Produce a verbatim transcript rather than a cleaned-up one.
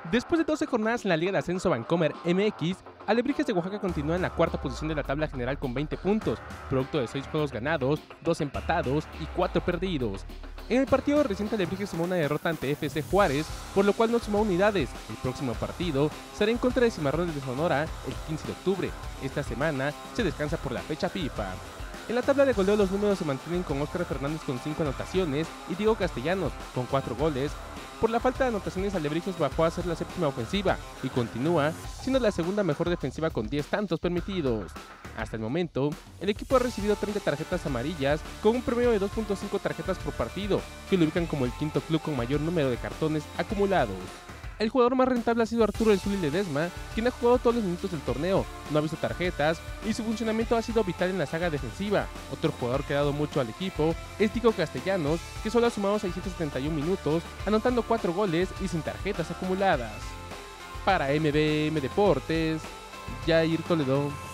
Después de doce jornadas en la Liga de Ascenso Vancomer M X, Alebrijes de Oaxaca continúa en la cuarta posición de la tabla general con veinte puntos, producto de seis juegos ganados, dos empatados y cuatro perdidos. En el partido reciente Alebrijes sumó una derrota ante F C Juárez, por lo cual no sumó unidades. El próximo partido será en contra de Cimarrones de Sonora el quince de octubre. Esta semana se descansa por la fecha FIFA. En la tabla de goleo los números se mantienen con Óscar Fernández con cinco anotaciones y Diego Castellanos con cuatro goles. Por la falta de anotaciones, Alebrijes bajó a ser la séptima ofensiva y continúa siendo la segunda mejor defensiva con diez tantos permitidos. Hasta el momento, el equipo ha recibido treinta tarjetas amarillas con un promedio de dos punto cinco tarjetas por partido, que lo ubican como el quinto club con mayor número de cartones acumulados. El jugador más rentable ha sido Arturo El Zuli Ledesma, quien ha jugado todos los minutos del torneo, no ha visto tarjetas y su funcionamiento ha sido vital en la saga defensiva. Otro jugador que ha dado mucho al equipo es Diego Castellanos, que solo ha sumado seiscientos setenta y un minutos, anotando cuatro goles y sin tarjetas acumuladas. Para M B M Deportes, Jair Toledo.